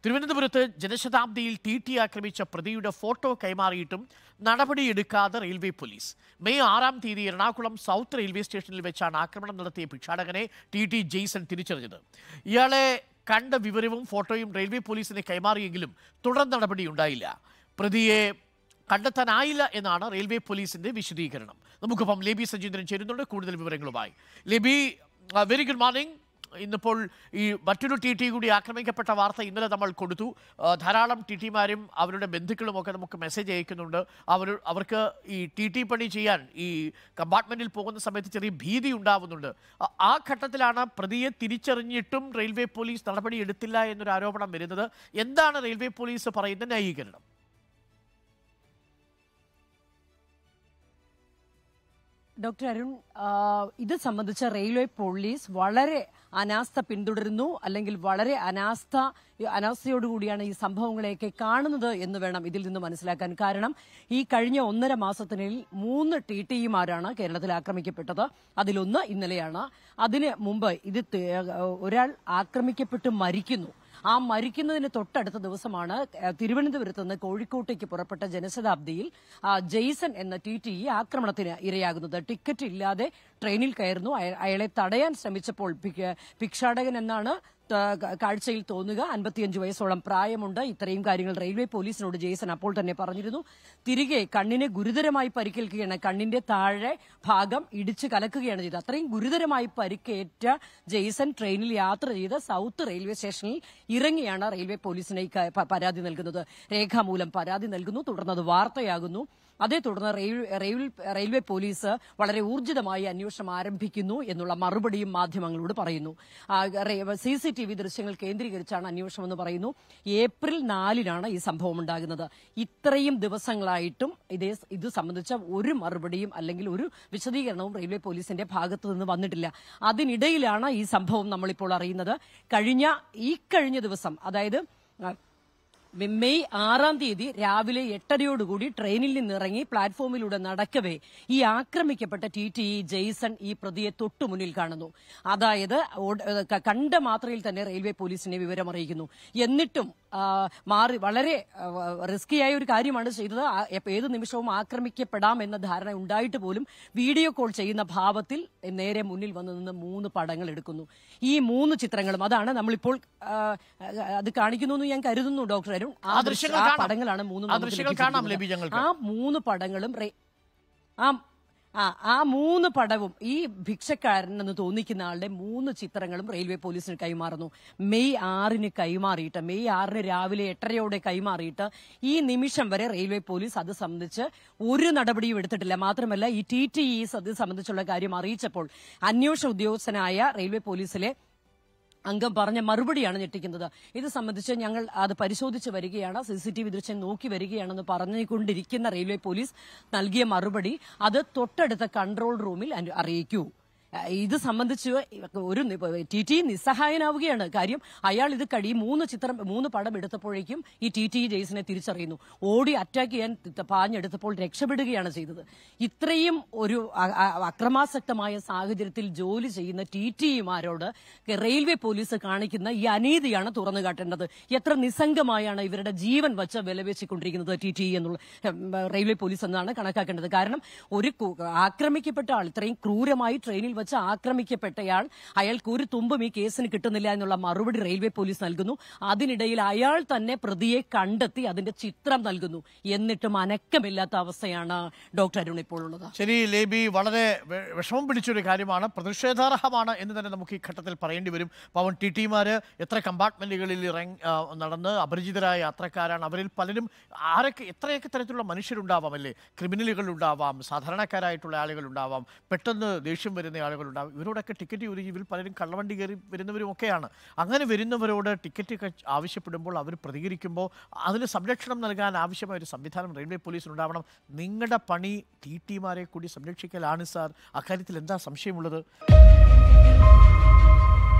തിരുവനന്തപുരത്ത് ജനശതാബ്ദിയിൽ ടി ആക്രമിച്ച പ്രതിയുടെ ഫോട്ടോ കൈമാറിയിട്ടും നടപടിയെടുക്കാതെ റെയിൽവേ പോലീസ്. മെയ് 6-ാം തീയതി എറണാകുളം സൗത്ത് റെയിൽവേ സ്റ്റേഷനിൽ വെച്ചാണ് ആക്രമണം നടത്തിയ ഭിക്ഷാടകനെ ടി ജെയ്സൺ തിരിച്ചറിഞ്ഞത്. ഇയാളെ കണ്ട വിവരവും ഫോട്ടോയും റെയിൽവേ പോലീസിന് കൈമാറിയെങ്കിലും തുടർ നടപടിയുണ്ടായില്ല. പ്രതിയെ കണ്ടെത്താനായില്ല എന്നാണ് റെയിൽവേ പോലീസിന്റെ വിശദീകരണം. നമുക്കൊപ്പം ലേബി സജീന്ദ്രൻ ചേരുന്നുണ്ട് കൂടുതൽ വിവരങ്ങളുമായി. Leby, very good morning. ഇന്നിപ്പോൾ ഈ മറ്റൊരു ടി കൂടി ആക്രമിക്കപ്പെട്ട വാർത്ത ഇന്നലെ നമ്മൾ കൊടുത്തു. ധാരാളം ടിമാരും അവരുടെ ബന്ധുക്കളും ഒക്കെ നമുക്ക് മെസ്സേജ് അയക്കുന്നുണ്ട്. അവർക്ക് ഈ ടി പണി ചെയ്യാൻ ഈ കമ്പാർട്ട്മെന്റിൽ പോകുന്ന സമയത്ത് ചെറിയ ഭീതി ഉണ്ടാവുന്നുണ്ട്. ആ ഘട്ടത്തിലാണ് പ്രതിയെ തിരിച്ചറിഞ്ഞിട്ടും റെയിൽവേ പോലീസ് നടപടി എടുത്തില്ല എന്നൊരു ആരോപണം വരുന്നത്. എന്താണ് റെയിൽവേ പോലീസ് പറയുന്ന ന്യായീകരണം? ഡോക്ടർ അരുൺ, ഇത് സംബന്ധിച്ച് റെയിൽവേ പോലീസ് വളരെ അനാസ്ഥ പിന്തുടരുന്നു, അല്ലെങ്കിൽ വളരെ അനാസ്ഥയോടുകൂടിയാണ് ഈ സംഭവങ്ങളെയൊക്കെ കാണുന്നത് എന്ന് വേണം ഇതിൽ നിന്ന് മനസ്സിലാക്കാൻ. കാരണം ഈ കഴിഞ്ഞ 1.5 മാസത്തിനിടയിൽ 3 ടിമാരാണ് കേരളത്തിൽ ആക്രമിക്കപ്പെട്ടത്. അതിലൊന്ന് ഇന്നലെയാണ്. അതിന് മുമ്പ് ഒരാൾ ആക്രമിക്കപ്പെട്ട് മരിക്കുന്നു. ആ മരിക്കുന്നതിന് തൊട്ടടുത്ത ദിവസമാണ് തിരുവനന്തപുരത്ത് നിന്ന് കോഴിക്കോട്ടേക്ക് പുറപ്പെട്ട ജനശതാബ്ദിയിൽ ജെയ്സൺ എന്ന ടി ആക്രമണത്തിന് ഇരയാകുന്നത്. ടിക്കറ്റ് ഇല്ലാതെ ട്രെയിനിൽ കയറുന്നു. അയാളെ തടയാൻ ശ്രമിച്ചപ്പോൾ ഭിക്ഷാടകൻ എന്നാണ് കാഴ്ചയിൽ തോന്നുക. 55 വയസ്സോളം പ്രായമുണ്ട്. ഇത്രയും കാര്യങ്ങൾ റെയിൽവേ പോലീസിനോട് ജെയ്സൺ അപ്പോൾ തന്നെ പറഞ്ഞിരുന്നു. തിരികെ കണ്ണിന് ഗുരുതരമായി പരിക്കേൽക്കുകയാണ്. കണ്ണിന്റെ താഴെ ഭാഗം ഇടിച്ച് കലക്കുകയാണ് ചെയ്തത്. അത്രയും ഗുരുതരമായി പരിക്കേറ്റ ജെയ്സൺ ട്രെയിനിൽ യാത്ര ചെയ്ത് സൗത്ത് റെയിൽവേ സ്റ്റേഷനിൽ ഇറങ്ങിയാണ് റെയിൽവേ പോലീസിന് പരാതി നൽകുന്നത്. രേഖാമൂലം പരാതി നൽകുന്നു. തുടർന്ന് അത് വാർത്തയാകുന്നു. അതേ തുടർന്ന് റെയിൽവേ പോലീസ് വളരെ ഊർജിതമായി അന്വേഷണം ആരംഭിക്കുന്നു എന്നുള്ള മറുപടിയും മാധ്യമങ്ങളോട് പറയുന്നു. CCTV ദൃശ്യങ്ങൾ കേന്ദ്രീകരിച്ചാണ് അന്വേഷണം എന്ന് പറയുന്നു. ഏപ്രിൽ 4-നാണ് ഈ സംഭവം ഉണ്ടാകുന്നത്. ഇത്രയും ദിവസങ്ങളായിട്ടും ഇത് സംബന്ധിച്ച ഒരു മറുപടിയും അല്ലെങ്കിൽ ഒരു വിശദീകരണവും റെയിൽവേ പോലീസിന്റെ ഭാഗത്തു നിന്ന് വന്നിട്ടില്ല. അതിനിടയിലാണ് ഈ സംഭവം നമ്മളിപ്പോൾ അറിയുന്നത്. കഴിഞ്ഞ ദിവസം, അതായത് മെയ് 6-ാം തീയതി രാവിലെ 8:30യോടുകൂടി ട്രെയിനിൽ നിന്നിറങ്ങി പ്ലാറ്റ്ഫോമിലൂടെ നടക്കവേ ഈ ആക്രമിക്കപ്പെട്ട ടി ജെയ്സൺ ഈ പ്രതിയെ തൊട്ടുമുന്നിൽ കാണുന്നു. അതായത് കണ്ട മാത്രയിൽ തന്നെ റെയിൽവേ പോലീസിനെ വിവരം അറിയിക്കുന്നു. എന്നിട്ടും വളരെ റിസ്കിയായ ഒരു കാര്യമാണ് ചെയ്തത്. ഏത് നിമിഷവും ആക്രമിക്കപ്പെടാം എന്ന ധാരണ ഉണ്ടായിട്ട് പോലും വീഡിയോ കോൾ ചെയ്യുന്ന ഭാവത്തിൽ നേരെ മുന്നിൽ വന്നു നിന്ന് 3 പടങ്ങൾ എടുക്കുന്നു. ഈ 3 ചിത്രങ്ങളും അതാണ് നമ്മളിപ്പോൾ അത് കാണിക്കുന്നു എന്ന് ഞാൻ കരുതുന്നു ഡോക്ടർ അരുൺ. ആ പടങ്ങളാണ് 3 പടങ്ങളും ആ 3 പടവും ഈ ഭിക്ഷക്കാരനെന്ന് തോന്നിക്കുന്ന ആളുടെ 3 ചിത്രങ്ങളും റെയിൽവേ പോലീസിന് കൈമാറുന്നു. മെയ് 6-ന് കൈമാറിയിട്ട്, മെയ് 6-ന് രാവിലെ 8:30യോടെ കൈമാറിയിട്ട് ഈ നിമിഷം വരെ റെയിൽവേ പോലീസ് അത് സംബന്ധിച്ച് ഒരു നടപടിയും എടുത്തിട്ടില്ല. മാത്രമല്ല, ഈ ടി അത് സംബന്ധിച്ചുള്ള കാര്യം അറിയിച്ചപ്പോൾ അന്വേഷണ ഉദ്യോഗസ്ഥനായ റെയിൽവേ പോലീസിലെ അംഗം പറഞ്ഞ മറുപടിയാണ് ഞെട്ടിക്കുന്നത്. ഇത് സംബന്ധിച്ച് ഞങ്ങൾ അത് പരിശോധിച്ച് വരികയാണ്, CCTV ദൃശ്യം നോക്കി വരികയാണെന്ന് പറഞ്ഞുകൊണ്ടിരിക്കുന്ന റെയിൽവേ പോലീസ് നൽകിയ മറുപടി, അത് തൊട്ടടുത്ത കൺട്രോൾ റൂമിൽ അറിയിക്കൂ. ഇത് സംബന്ധിച്ച് ഒരു ടി നിസ്സഹായനാവുകയാണ്. കാര്യം അയാൾ ഇത് 3 പടം എടുത്തപ്പോഴേക്കും ഈ ടി ജെയ്സനെ തിരിച്ചറിയുന്നു. ഓടി അറ്റാക്ക് ചെയ്യാൻ പാഞ്ഞെടുത്തപ്പോൾ രക്ഷപ്പെടുകയാണ് ചെയ്തത്. ഇത്രയും ഒരു അക്രമാസക്തമായ സാഹചര്യത്തിൽ ജോലി ചെയ്യുന്ന ടിമാരോട് റെയിൽവേ പോലീസ് കാണിക്കുന്ന ഈ അനീതിയാണ് തുറന്നു കാട്ടേണ്ടത്. എത്ര നിസ്സംഗമായാണ് ഇവരുടെ ജീവൻ വച്ച് വിലവെച്ചിക്കൊണ്ടിരിക്കുന്നത് ടി എന്നുള്ള റെയിൽവേ പോലീസ് എന്നാണ് കണക്കാക്കേണ്ടത്. കാരണം ഒരു ആക്രമിക്കപ്പെട്ട ആൾ, ഇത്രയും ക്രൂരമായി ട്രെയിനിൽ വെച്ച് ആക്രമിക്കപ്പെട്ടയാൾ, അയാൾക്ക് ഒരു തുമ്പും ഈ കേസിന് കിട്ടുന്നില്ല എന്നുള്ള മറുപടി റെയിൽവേ പോലീസ് നൽകുന്നു. അതിനിടയിൽ അയാൾ തന്നെ പ്രതിയെ കണ്ടെത്തി അതിന്റെ ചിത്രം നൽകുന്നു. എന്നിട്ടും അനക്കമില്ലാത്ത അവസ്ഥയാണ് ഡോക്ടർ അരുൺ ഇപ്പോൾ ഉള്ളത്. ശരി ലേബി, വളരെ വിഷമം പിടിച്ചൊരു കാര്യമാണ്, പ്രതിഷേധാർഹമാണ് എന്ന് തന്നെ നമുക്ക് ഈ ഘട്ടത്തിൽ പറയേണ്ടി വരും. പവൻ ടിമാര് എത്ര കമ്പാർട്ട്മെന്റുകളിൽ നടന്ന് അപരിചിതരായ യാത്രക്കാരാണ്. അവരിൽ പലരും എത്രയൊക്കെ തരത്തിലുള്ള മനുഷ്യരുണ്ടാവാം അല്ലേ? ക്രിമിനലുകൾ ഉണ്ടാവാം, സാധാരണക്കാരായിട്ടുള്ള ആളുകൾ ഉണ്ടാവാം, പെട്ടെന്ന് ദേഷ്യം വരുന്ന ആളുകളുണ്ടാവും. ഇവരോടൊക്കെ ടിക്കറ്റ് ചോദിക്കും. ഇവർ പലരും കള്ളവണ്ടി കയറി വരുന്നവരും ഒക്കെയാണ്. അങ്ങനെ വരുന്നവരോട് ടിക്കറ്റ് ആവശ്യപ്പെടുമ്പോൾ അവർ പ്രതികരിക്കുമ്പോൾ അതിന് സംരക്ഷണം നൽകാൻ ആവശ്യമായ ഒരു സംവിധാനം റെയിൽവേ പോലീസിനുണ്ടാവണം. നിങ്ങളുടെ പണി ടിമാരെ കൂടി സംരക്ഷിക്കലാണ് സാർ. അക്കാര്യത്തിൽ എന്താ സംശയമുള്ളത്?